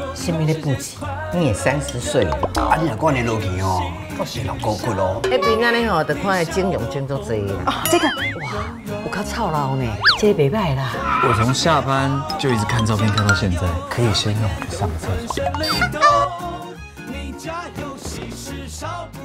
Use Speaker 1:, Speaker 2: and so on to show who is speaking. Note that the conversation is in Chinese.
Speaker 1: 什么咧不急？你也30岁了，
Speaker 2: 啊，你若管你落去哦，到时老高骨咯。
Speaker 1: 迄边安尼吼，就看伊整容整足济啦。这个哇，有较操劳呢，这袂歹啦。
Speaker 3: 我从下班就一直看照片看到现在，可以先让我去上个厕所。